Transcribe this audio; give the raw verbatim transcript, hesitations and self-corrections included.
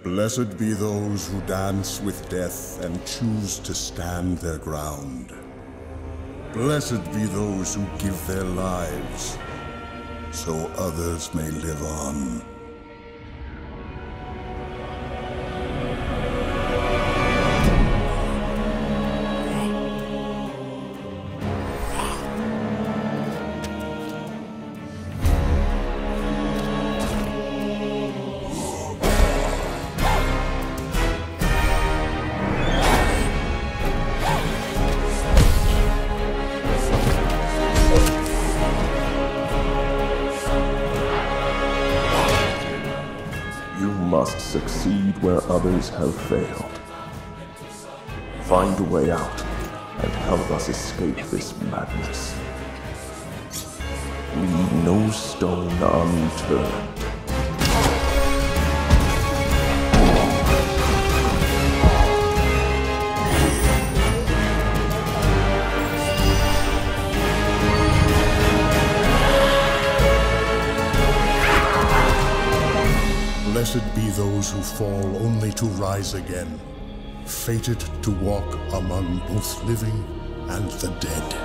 Blessed be those who dance with death and choose to stand their ground. Blessed be those who give their lives, so others may live on. You must succeed where others have failed. Find a way out and help us escape this madness. Leave no stone unturned. Blessed be those who fall only to rise again, fated to walk among both living and the dead.